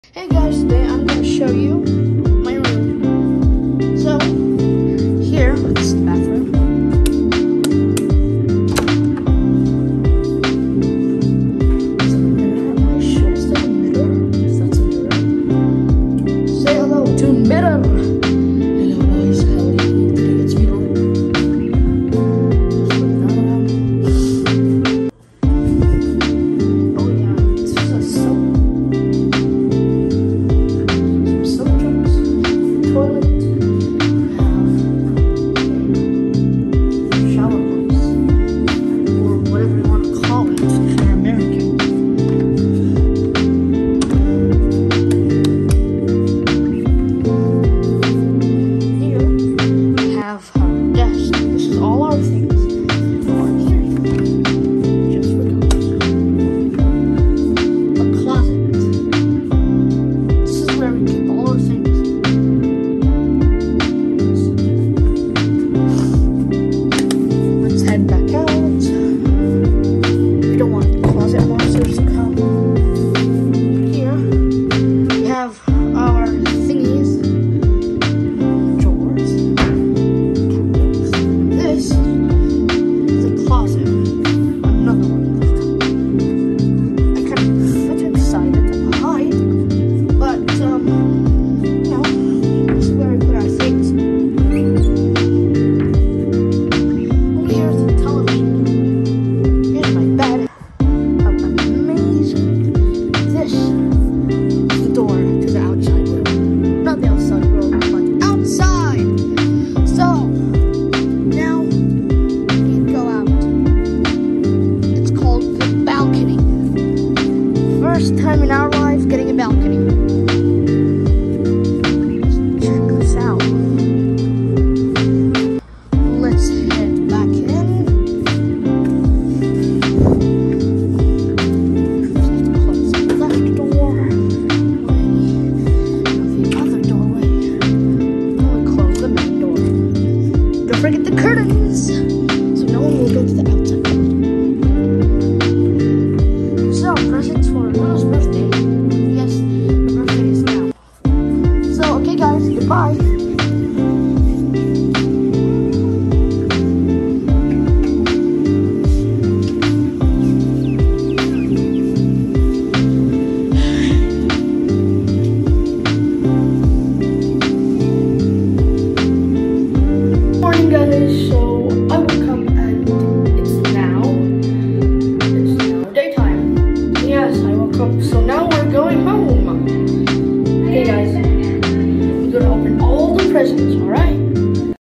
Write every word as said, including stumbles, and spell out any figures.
Hey guys, today I'm going to show you my room. So, here, this is the bathroom. There's a mirror on my show. Is that a mirror? Yes, that's a mirror. Say hello to mirror.